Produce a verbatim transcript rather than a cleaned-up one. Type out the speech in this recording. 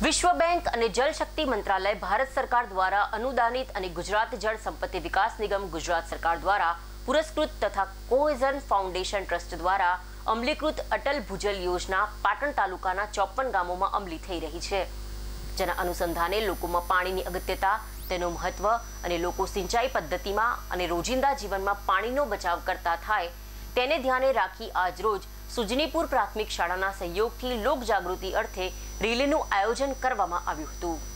વિશ્વ બેંક અને જળ શક્તિ મંત્રાલય ભારત સરકાર દ્વારા અનુદાનિત અને ગુજરાત જળ સંપત્તિ વિકાસ નિગમ ગુજરાત સરકાર દ્વારા પુરસ્કૃત તથા કોહેઝન ફાઉન્ડેશન ટ્રસ્ટ દ્વારા અમલીકૃત અટલ ભૂજલ યોજના પાટણ તાલુકાના ચોપન ગામોમાં અમલી થઈ રહી છે, જેના અનુસંધાને લોકોમાં પાણીની અગત્યતા, તેનું મહત્વ અને લોકો સિંચાઈ પદ્ધતિમાં અને રોજિંદા જીવનમાં પાણીનો બચાવ કરતા થાય તેને ધ્યાને રાખી આજરોજ સુજનીપુર પ્રાથમિક શાળાના સહયોગથી લોક જાગૃતિ અર્થે રેલીનું આયોજન કરવામાં આવ્યું હતું।